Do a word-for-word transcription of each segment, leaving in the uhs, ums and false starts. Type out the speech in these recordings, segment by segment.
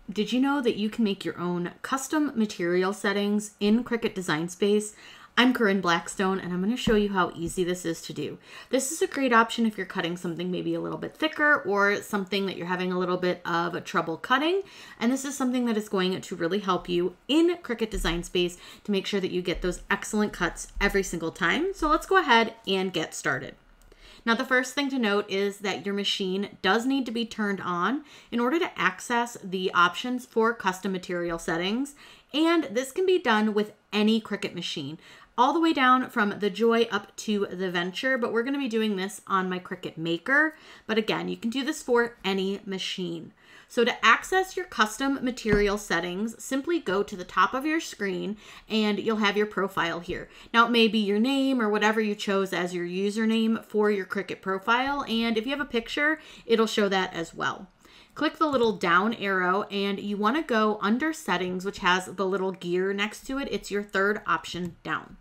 Did you know that you can make your own custom material settings in Cricut Design Space? I'm Corinne Blackstone, and I'm going to show you how easy this is to do. This is a great option if you're cutting something maybe a little bit thicker or something that you're having a little bit of trouble cutting. And this is something that is going to really help you in Cricut Design Space to make sure that you get those excellent cuts every single time. So let's go ahead and get started. Now, the first thing to note is that your machine does need to be turned on in order to access the options for custom material settings. And this can be done with any Cricut machine, all the way down from the Joy up to the Venture, but we're going to be doing this on my Cricut Maker. But again, you can do this for any machine. So to access your custom material settings, simply go to the top of your screen and you'll have your profile here. Now it may be your name or whatever you chose as your username for your Cricut profile. And if you have a picture, it'll show that as well. Click the little down arrow and you want to go under settings, which has the little gear next to it. It's your third option down.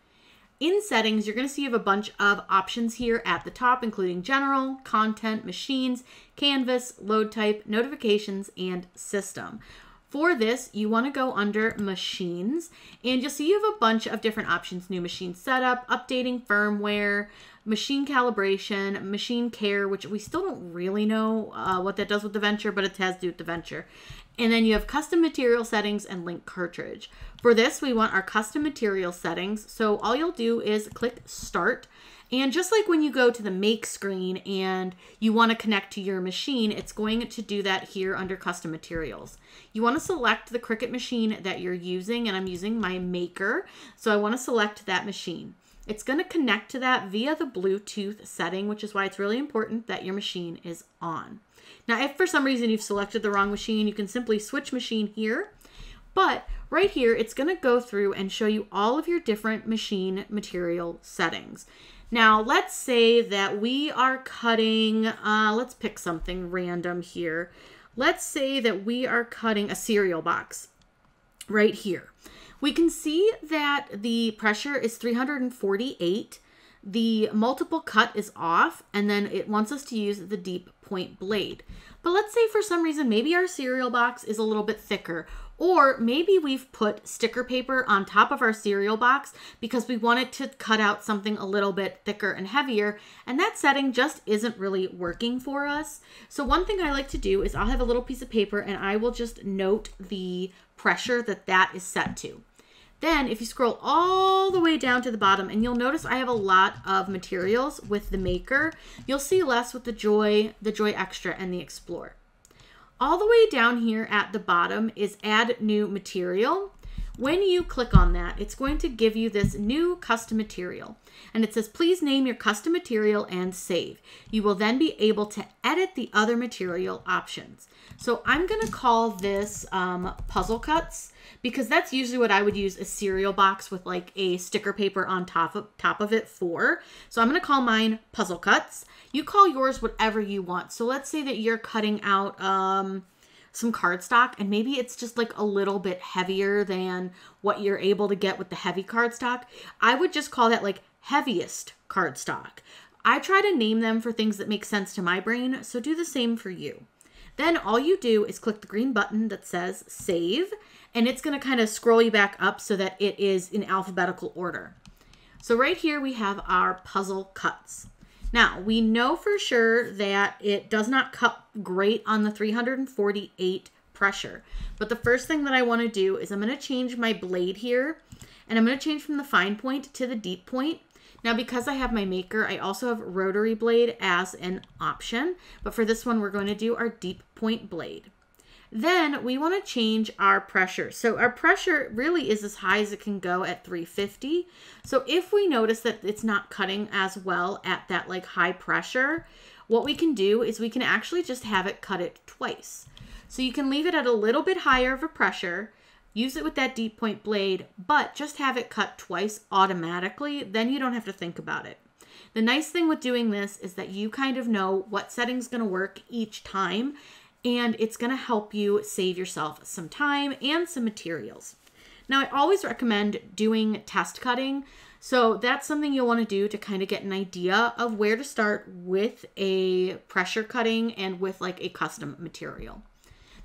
In settings, you're going to see you have a bunch of options here at the top, including general, content, machines, canvas, load type, notifications, and system. For this, you want to go under machines, and you'll see you have a bunch of different options: new machine setup, updating firmware, machine calibration, machine care, which we still don't really know uh, what that does with the Venture, but it has to do with the Venture. And then you have custom material settings and link cartridge. For this, we want our custom material settings. So all you'll do is click start. And just like when you go to the make screen and you want to connect to your machine, it's going to do that here under custom materials. You want to select the Cricut machine that you're using, and I'm using my Maker. So I want to select that machine. It's going to connect to that via the Bluetooth setting, which is why it's really important that your machine is on. Now, if for some reason you've selected the wrong machine, you can simply switch machine here. But right here, it's going to go through and show you all of your different machine material settings. Now, let's say that we are cutting, uh, let's pick something random here. Let's say that we are cutting a cereal box right here. We can see that the pressure is three hundred forty-eight. The multiple cut is off, and then it wants us to use the deep point blade. But let's say for some reason, maybe our cereal box is a little bit thicker, or maybe we've put sticker paper on top of our cereal box because we wanted to cut out something a little bit thicker and heavier, and that setting just isn't really working for us. So one thing I like to do is I'll have a little piece of paper and I will just note the pressure that that is set to. Then if you scroll all the way down to the bottom, and you'll notice I have a lot of materials with the Maker, you'll see less with the Joy, the Joy Extra, and the Explore. All the way down here at the bottom is Add New Material. When you click on that, it's going to give you this new custom material. And it says, please name your custom material and save. You will then be able to edit the other material options. So I'm going to call this um, Puzzle Cuts, because that's usually what I would use a cereal box with like a sticker paper on top of, top of it for. So I'm going to call mine Puzzle Cuts. You call yours whatever you want. So let's say that you're cutting out um, some cardstock, and maybe it's just like a little bit heavier than what you're able to get with the heavy cardstock. I would just call that like heaviest cardstock. I try to name them for things that make sense to my brain, so do the same for you. Then all you do is click the green button that says save, and it's going to kind of scroll you back up so that it is in alphabetical order. So right here we have our puzzle cuts. Now, we know for sure that it does not cut great on the three hundred forty-eight pressure. But the first thing that I want to do is I'm going to change my blade here, and I'm going to change from the fine point to the deep point. Now, because I have my Maker, I also have rotary blade as an option. But for this one, we're going to do our deep point blade. Then we want to change our pressure. So our pressure really is as high as it can go at three fifty. So if we notice that it's not cutting as well at that like high pressure, what we can do is we can actually just have it cut it twice. So you can leave it at a little bit higher of a pressure, use it with that deep point blade, but just have it cut twice automatically. Then you don't have to think about it. The nice thing with doing this is that you kind of know what setting's going to work each time, and it's going to help you save yourself some time and some materials. Now, I always recommend doing test cutting. So that's something you'll want to do to kind of get an idea of where to start with a pressure cutting and with like a custom material.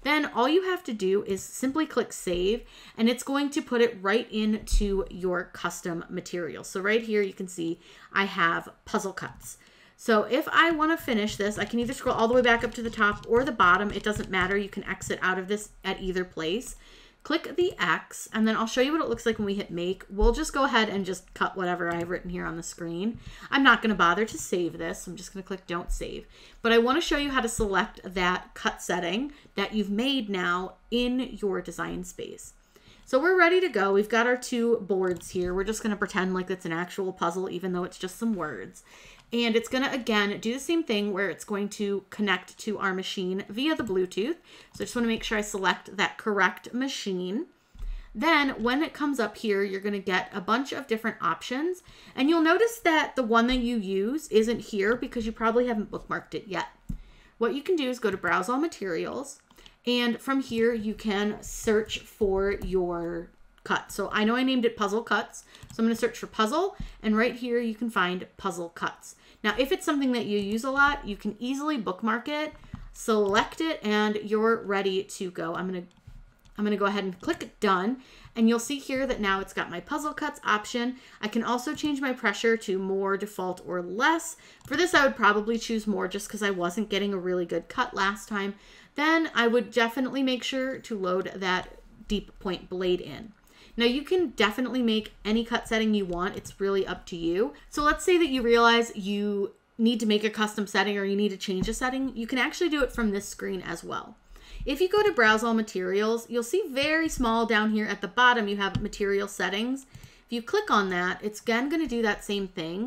Then all you have to do is simply click save, and it's going to put it right into your custom material. So right here you can see I have puzzle cuts. So if I want to finish this, I can either scroll all the way back up to the top or the bottom. It doesn't matter. You can exit out of this at either place. Click the X, and then I'll show you what it looks like when we hit make. We'll just go ahead and just cut whatever I've written here on the screen. I'm not going to bother to save this. I'm just going to click don't save. But I want to show you how to select that cut setting that you've made now in your design space. So we're ready to go. We've got our two boards here. We're just going to pretend like it's an actual puzzle, even though it's just some words. And it's going to, again, do the same thing where it's going to connect to our machine via the Bluetooth. So I just want to make sure I select that correct machine. Then when it comes up here, you're going to get a bunch of different options. And you'll notice that the one that you use isn't here because you probably haven't bookmarked it yet. What you can do is go to Browse All Materials. And from here, you can search for your cut. So I know I named it Puzzle Cuts. So I'm going to search for puzzle. And right here, you can find Puzzle Cuts. Now, if it's something that you use a lot, you can easily bookmark it, select it, and you're ready to go. I'm going to I'm going to go ahead and click done. And you'll see here that now it's got my puzzle cuts option. I can also change my pressure to more, default, or less. For this, I would probably choose more just because I wasn't getting a really good cut last time. Then I would definitely make sure to load that deep point blade in. Now you can definitely make any cut setting you want. It's really up to you. So let's say that you realize you need to make a custom setting or you need to change a setting. You can actually do it from this screen as well. If you go to Browse All Materials, you'll see very small down here at the bottom, you have material settings. If you click on that, it's again going to do that same thing.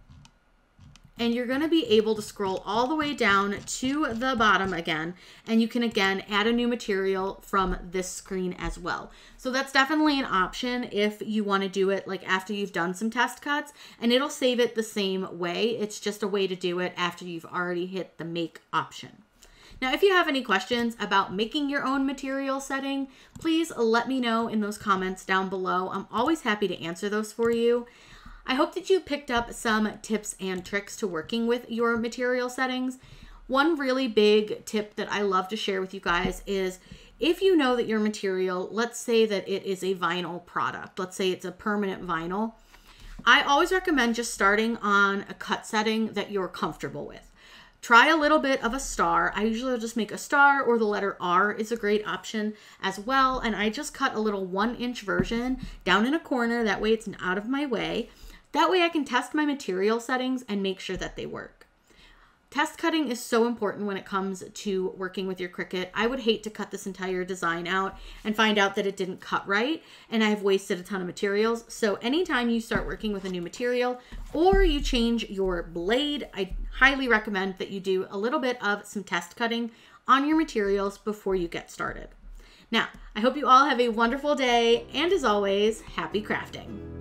And you're going to be able to scroll all the way down to the bottom again. And you can again add a new material from this screen as well. So that's definitely an option if you want to do it like after you've done some test cuts, and it'll save it the same way. It's just a way to do it after you've already hit the make option. Now, if you have any questions about making your own material setting, please let me know in those comments down below. I'm always happy to answer those for you. I hope that you picked up some tips and tricks to working with your material settings. One really big tip that I love to share with you guys is if you know that your material, let's say that it is a vinyl product, let's say it's a permanent vinyl, I always recommend just starting on a cut setting that you're comfortable with. Try a little bit of a star. I usually just make a star, or the letter R is a great option as well. And I just cut a little one inch version down in a corner. That way it's out of my way. That way I can test my material settings and make sure that they work. Test cutting is so important when it comes to working with your Cricut. I would hate to cut this entire design out and find out that it didn't cut right and I've wasted a ton of materials. So anytime you start working with a new material or you change your blade, I highly recommend that you do a little bit of some test cutting on your materials before you get started. Now, I hope you all have a wonderful day, and as always, happy crafting.